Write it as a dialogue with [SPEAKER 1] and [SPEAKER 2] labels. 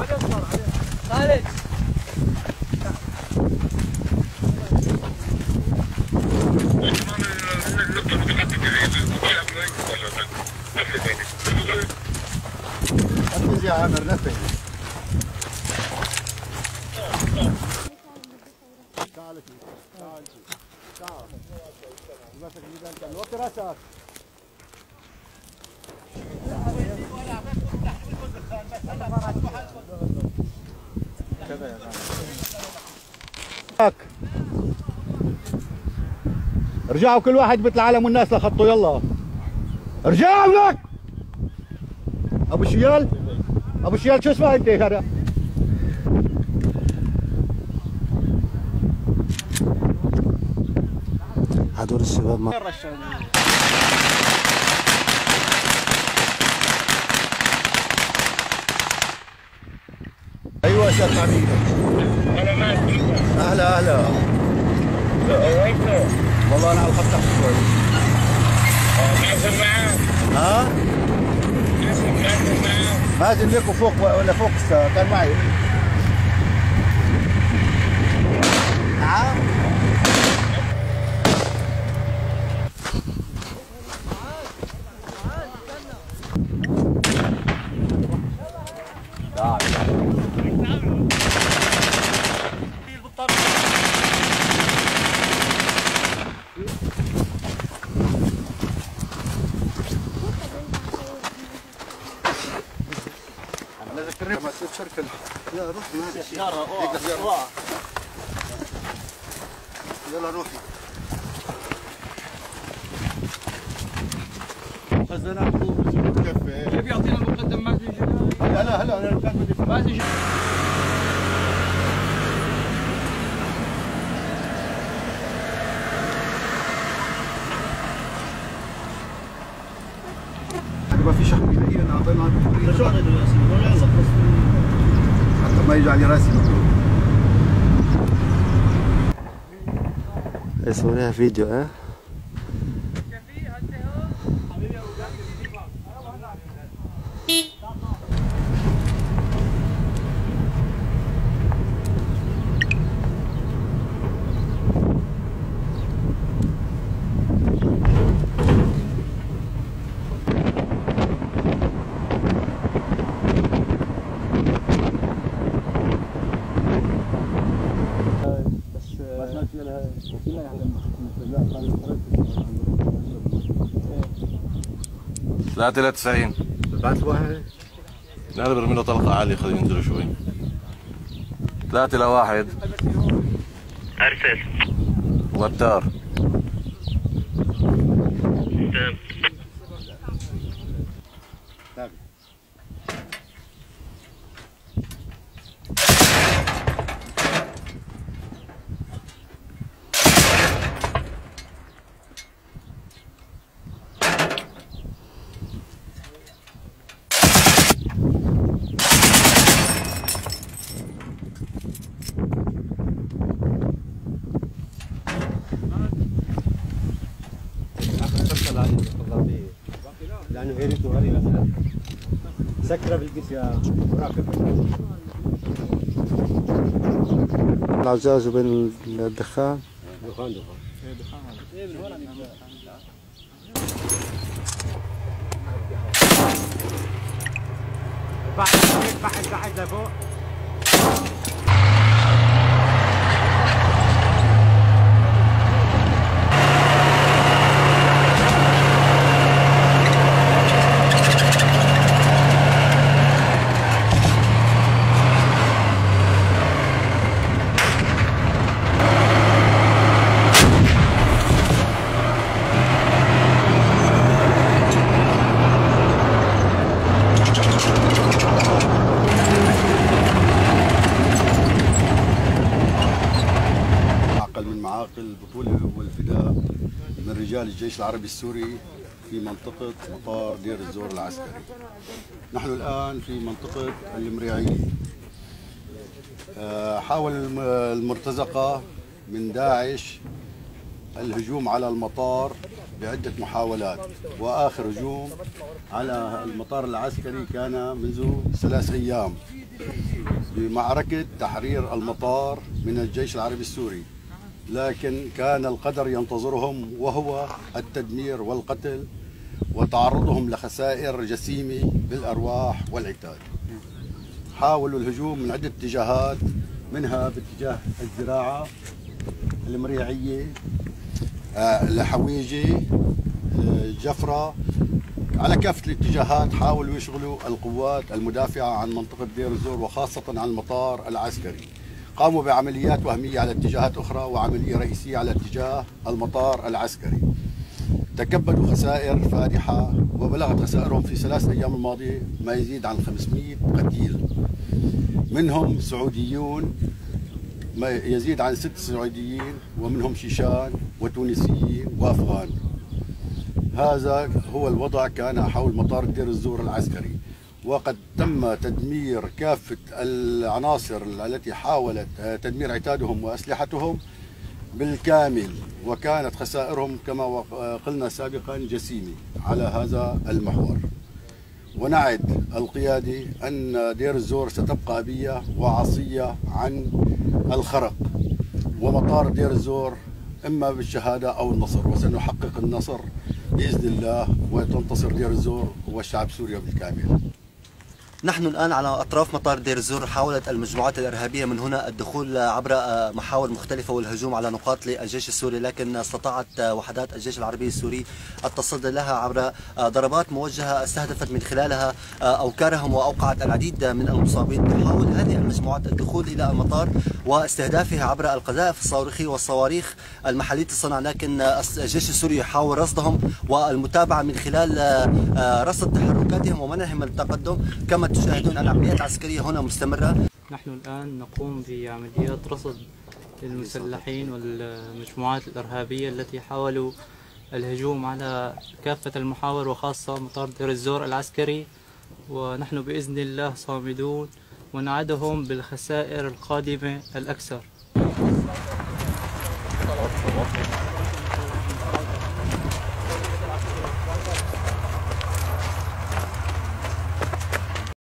[SPEAKER 1] خالد
[SPEAKER 2] نفذ يا عامر نفذ. تعال تعال تعال ماسك ميدان وطي راسك. كذا يا عامر. ارجعوا كل واحد مثل العالم والناس لخطه. يلا ارجعوا لك ابو شيال. ابو شيال شو اسمه انت هذا؟ هدول الشباب ما ايوه استاذ حميد.
[SPEAKER 3] انا معك.
[SPEAKER 2] اهلا اهلا.
[SPEAKER 3] وينكم؟
[SPEAKER 2] والله انا على الخط تحت شوي.
[SPEAKER 3] مازن معاك؟
[SPEAKER 2] ها؟
[SPEAKER 3] مازن معاك؟
[SPEAKER 2] مازن ليكوا فوق ولا فوق كان معي. نعم؟ ما تصير شركة. لا روح يلا روحي. خزنة كفي.
[SPEAKER 1] اللي بيعطينا المقدم مازن جدال.
[SPEAKER 2] هلا انا كان
[SPEAKER 1] مازن جدال.
[SPEAKER 2] ما في شحن بدائي انا اعطينا شو اعطيته يا سيدي حتى ما يجي على راسي. سويناها فيديو ها.
[SPEAKER 4] ثلاثة إلى 90.
[SPEAKER 2] بعت الواحد.
[SPEAKER 4] لا برمي له طلقة عالية خليه ينزلوا شوي. 3 إلى 1.
[SPEAKER 3] ارسل.
[SPEAKER 4] وتار.
[SPEAKER 3] تمام.
[SPEAKER 2] لانه هيرته هذه مثلا سكره بالقيس يا راكب. العزاز وبين الدخان. دخان بعد لفوق. البطولة والفداء من رجال الجيش العربي السوري في منطقة مطار دير الزور العسكري. نحن الآن في منطقة المريعية. حاول المرتزقة من داعش الهجوم على المطار بعدة محاولات، وآخر هجوم على المطار العسكري كان منذ 3 أيام. بمعركة تحرير المطار من الجيش العربي السوري، لكن كان القدر ينتظرهم وهو التدمير والقتل وتعرضهم لخسائر جسيمة بالأرواح والعتاد. حاولوا الهجوم من عدة اتجاهات، منها باتجاه الزراعة، المريعية، الحويجة، جفرة، على كافة الاتجاهات حاولوا يشغلوا القوات المدافعة عن منطقة دير الزور وخاصة عن المطار العسكري. قاموا بعمليات وهمية على اتجاهات أخرى وعملية رئيسية على اتجاه المطار العسكري. تكبدوا خسائر فادحة وبلغت خسائرهم في 3 أيام الماضية ما يزيد عن 500 قتيل، منهم سعوديون ما يزيد عن 6 سعوديين، ومنهم شيشان وتونسيين وأفغان. هذا هو الوضع كان حول مطار دير الزور العسكري، وقد تم تدمير كافة العناصر التي حاولت تدمير عتادهم وأسلحتهم بالكامل، وكانت خسائرهم كما قلنا سابقا جسيمة على هذا المحور. ونعد القيادة أن دير الزور ستبقى أبية وعصية عن الخرق، ومطار دير الزور إما بالشهادة أو النصر، وسنحقق النصر بإذن الله وتنتصر دير الزور والشعب سوريا بالكامل.
[SPEAKER 5] نحن الآن على أطراف مطار دير الزور. حاولت المجموعات الإرهابية من هنا الدخول عبر محاور مختلفة والهجوم على نقاط للجيش السوري، لكن استطاعت وحدات الجيش العربي السوري التصدي لها عبر ضربات موجهة استهدفت من خلالها أوكارهم وأوقعت العديد من المصابين. تحاول هذه المجموعات الدخول إلى المطار واستهدافها عبر القذائف الصاروخية والصواريخ المحلية الصنع، لكن الجيش السوري يحاول رصدهم والمتابعة من خلال رصد تحركاتهم ومنعهم التقدم. كما تشاهدون العمليات العسكرية هنا مستمرة.
[SPEAKER 1] نحن الآن نقوم بعمليات رصد للمسلحين والمجموعات الإرهابية التي حاولوا الهجوم على كافة المحاور وخاصة مطار دير الزور العسكري، ونحن بإذن الله صامدون ونعدهم بالخسائر القادمة الأكثر.